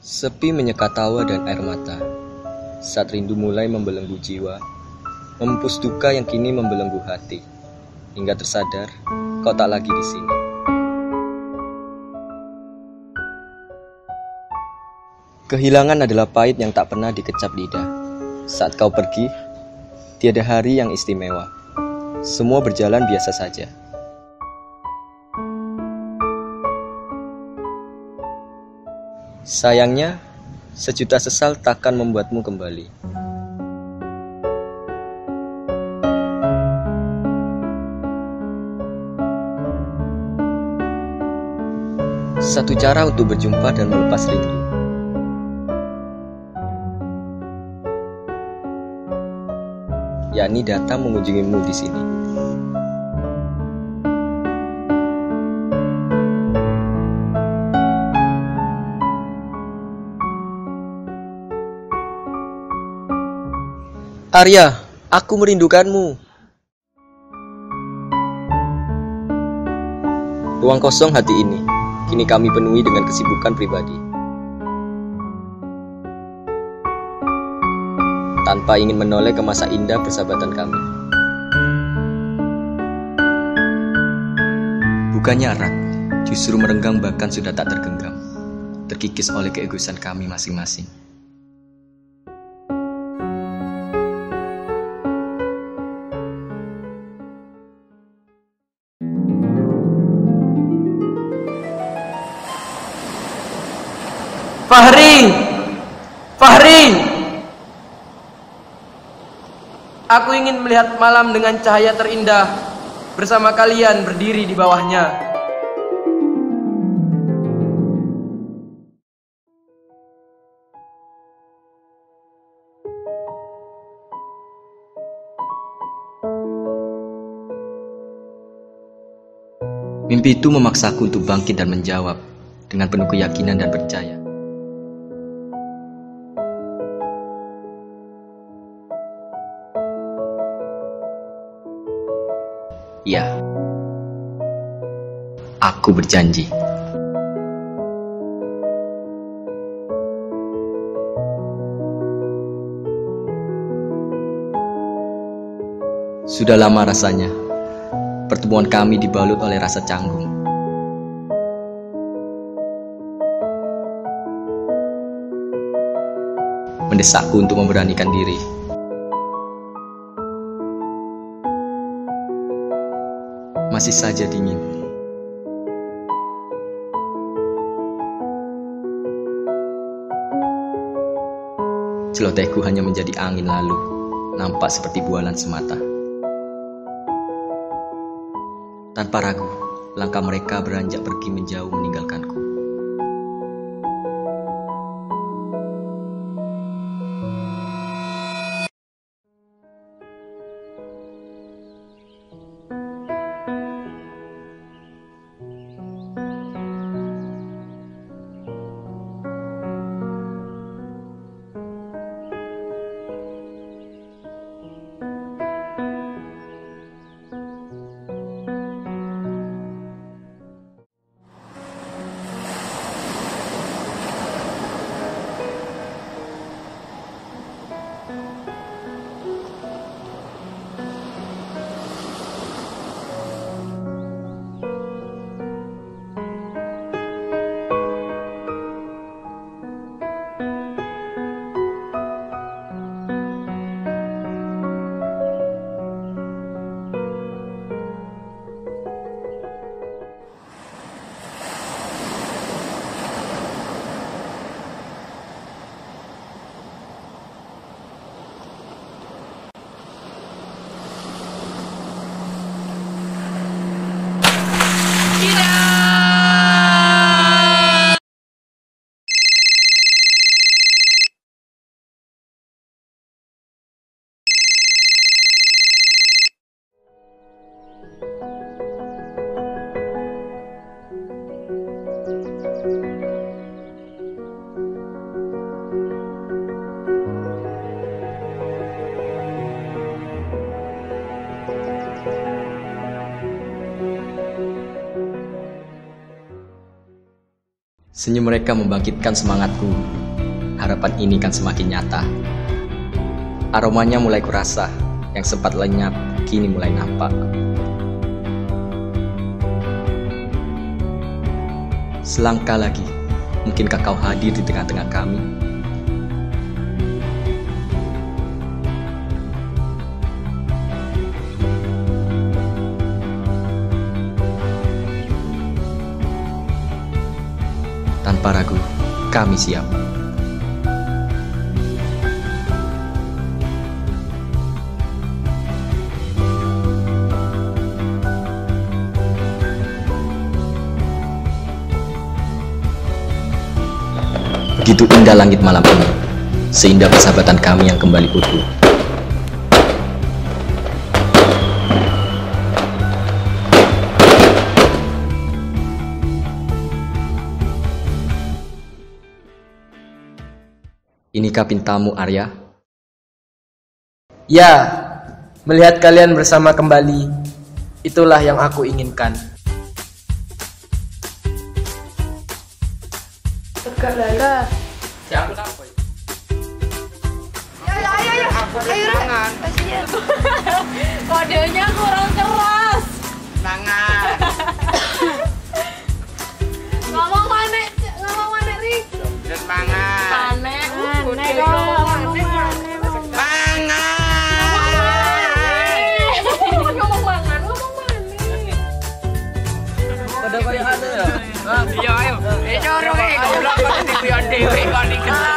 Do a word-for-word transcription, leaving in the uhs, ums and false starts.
Sepi menyekat tawa dan air mata, saat rindu mulai membelenggu jiwa, memupus duka yang kini membelenggu hati, hingga tersadar kau tak lagi di sini. Kehilangan adalah pahit yang tak pernah dikecap lidah. Saat kau pergi, tiada hari yang istimewa. Semua berjalan biasa saja. Sayangnya, sejuta sesal takkan membuatmu kembali. Satu cara untuk berjumpa dan melepas rindu, yakni datang mengunjungimu di sini. Arya, aku merindukanmu. Ruang kosong hati ini kini kami penuhi dengan kesibukan pribadi, tanpa ingin menoleh ke masa indah persahabatan kami. Bukannya erat, justru merenggang, bahkan sudah tak tergenggam, terkikis oleh keegoisan kami masing-masing. Fahri, Fahri, aku ingin melihat malam dengan cahaya terindah bersama kalian berdiri di bawahnya. Mimpi itu memaksaku untuk bangkit dan menjawab dengan penuh keyakinan dan percaya. Ya, aku berjanji. Sudah lama rasanya pertemuan kami dibalut oleh rasa canggung. Mendesakku untuk memberanikan diri. Masih saja dingin. Celotehku hanya menjadi angin lalu, nampak seperti bualan semata. Tanpa ragu, langkah mereka beranjak pergi menjauh meninggalkanku. Senyum mereka membangkitkan semangatku. Harapan ini kan semakin nyata. Aromanya mulai kurasa, yang sempat lenyap kini mulai nampak. Selangkah lagi, mungkinkah kau hadir di tengah-tengah kami? Tanpa ragu, kami siap. Begitu indah langit malam ini, seindah persahabatan kami yang kembali utuh. Inikah pintamu, Arya? Ya, melihat kalian bersama kembali, itulah yang aku inginkan. Tegak lah. Siapa apa? Ayo, ayo, ayo. Ayo, tangan. Kodenya kurang keras. Tangan. Ngomong mana? Ngomong mana, Rik? Dan tangan. Mana? Mana kok? Ngomong mangan, ngomong mana? Pada kayak ada ya? Iya ayo. Eh jorong eh goblok kok dipiyon dhewe kok ning